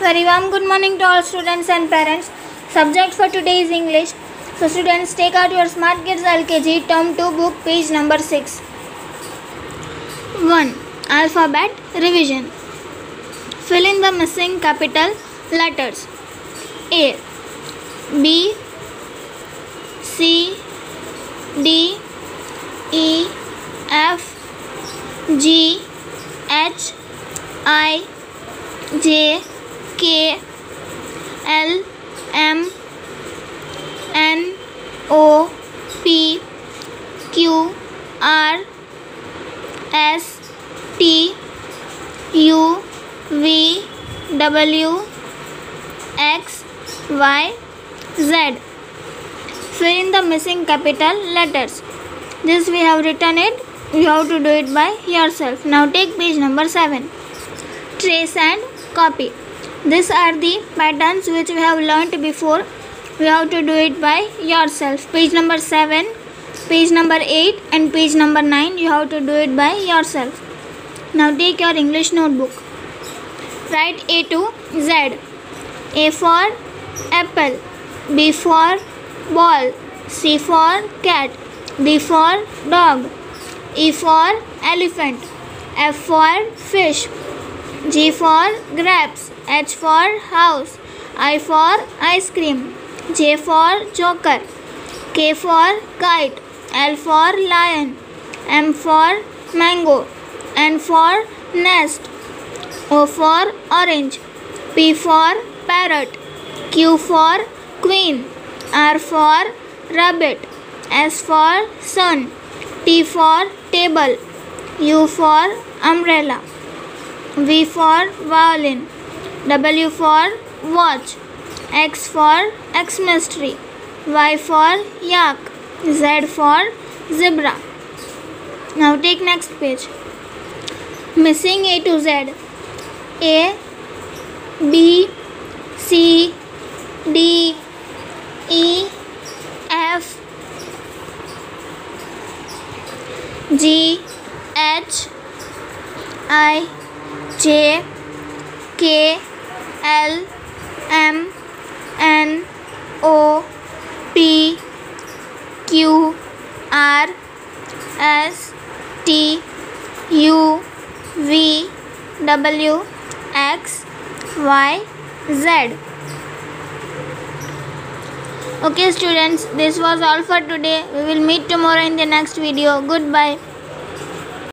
Very warm good morning to all students and parents. Subject for today is English. So students, take out your Smart Kids LKG Term 2 book, page number 6. 1. Alphabet revision. Fill in the missing capital letters. A, B, C, D, E, F, G, H, I, J, K, L, M, N, O, P, Q, R, S, T, U, V, W, X, Y, Z. Fill in the missing capital letters. This we have written it. You have to do it by yourself. Now take page number 7. Trace and copy. These are the patterns which we have learnt before. We have to do it by yourself. Page number 7, page number 8 and page number 9 you have to do it by yourself. Now take your English notebook. Write A to Z. A for apple, B for ball, C for cat, D for dog, E for elephant, F for fish, G for grapes, H for house, I for ice cream, J for joker, K for kite, L for lion, M for mango, N for nest, O for orange, P for parrot, Q for queen, R for rabbit, S for sun, T for table, U for umbrella, V for violin, W for watch, X for Xmas tree, Y for yak, Z for zebra. Now take next page. Missing A to Z. A, B, C, D, E, F, G, H, I, J, K, L, M, N, O, P, Q, R, S, T, U, V, W, X, Y, Z. Okay students, this was all for today. We will meet tomorrow in the next video. Goodbye.